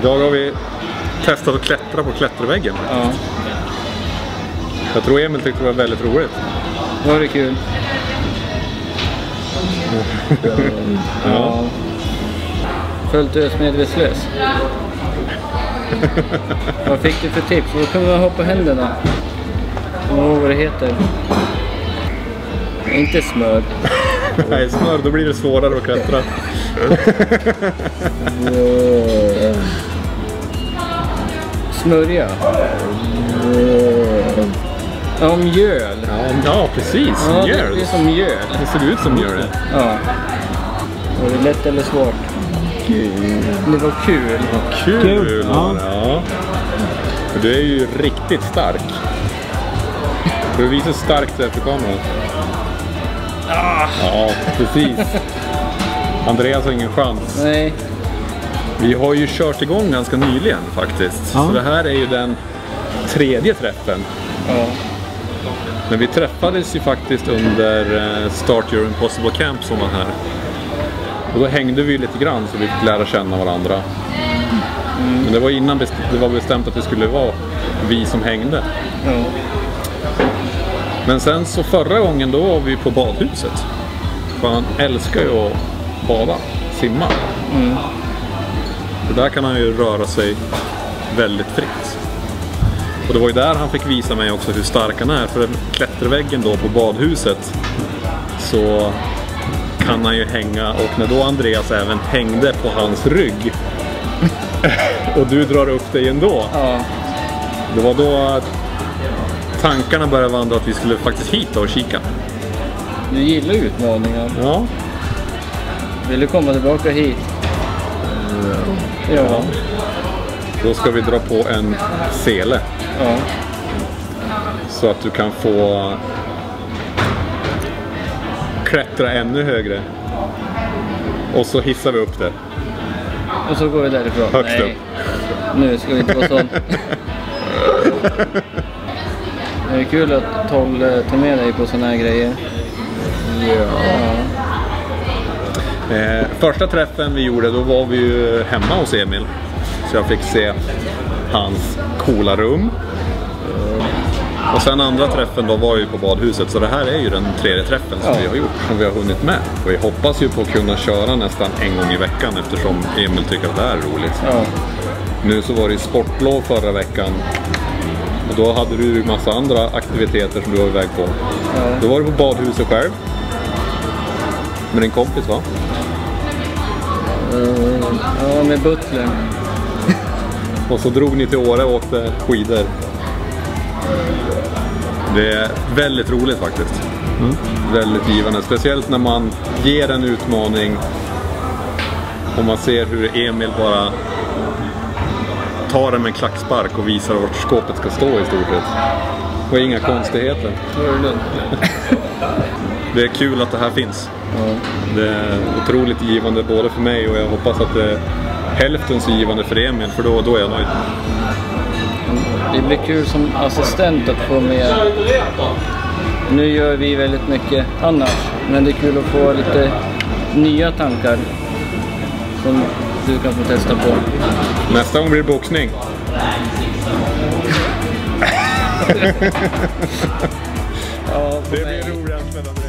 Idag har vi testat att klättra på klätterväggen. Ja. Jag tror Emil tyckte det var väldigt roligt. Var det kul? Ja. Fullt ös medvetslös. Vad fick du för tips? Då kan man hoppa händerna. Vad det heter. Inte smör. Nej, smör, då blir det svårare att klättra. Smörja. Ja, mjöl. Ja, precis. Ja, Mjöl. det är som mjöl. Det ser ut som mjöl. Ja. Var det lätt eller svårt? Det var kul. Kul. Ja. Du är ju riktigt stark. Du visar starkt efter kameran. Ja, precis. Andreas har ingen chans. Nej. Vi har ju kört igång ganska nyligen faktiskt. Så det här är ju den 3:e träffen. Ja. Men vi träffades ju faktiskt under Start Your Impossible Camp som var här. Och då hängde vi lite grann så vi fick lära känna varandra. Men det var innan det var bestämt att det skulle vara vi som hängde. Ja. Men sen så förra gången då var vi på badhuset. För han älskar ju att bada, simma. Och där kan han ju röra sig väldigt fritt. Och det var ju där han fick visa mig också hur stark han är. För klätterväggen då på badhuset så kan han ju hänga. Och när då Andreas även hängde på hans rygg och du drar upp dig ändå. Ja. Det var då tankarna började vandra att vi skulle faktiskt hit och kika. Du gillar utmaningar. Ja. Vill du komma tillbaka hit? Ja. Då ska vi dra på en sele. Ja. Så att du kan få klättra ännu högre. Och så hissar vi upp det. Och så går vi därifrån. Högst upp. Nu ska vi inte vara sån. Det är kul att ta med dig på såna här grejer. Ja. Första träffen vi gjorde, då var vi ju hemma hos Emil. Så jag fick se hans coola rum. Och sen andra träffen då var ju på badhuset. Så det här är ju den 3:e träffen som vi har gjort, som vi har hunnit med. Och vi hoppas ju på att kunna köra nästan en gång i veckan eftersom Emil tycker att det är roligt. Ja. Nu så var det sportlov förra veckan. Och då hade du ju massa andra aktiviteter som du var iväg på. Ja. Då var du på badhuset själv. Med din kompis, va? Ja, med butlern. Och så drog ni till Åre och åkte skidor. Det är väldigt roligt faktiskt. Väldigt givande. Speciellt när man ger en utmaning och man ser hur Emil bara tar den med en klackspark och visar vart skåpet ska stå i stort sett. Och inga konstigheter. Det är kul att det här finns. Ja. Det är otroligt givande både för mig och jag hoppas att det är hälften så givande för Emil, för då är jag nöjd. Det blir kul som assistent att få med. Nu gör vi väldigt mycket annars, men det är kul att få lite nya tankar som du kan få testa på. Nästa gång blir det boxning. Ja, det blir roligt.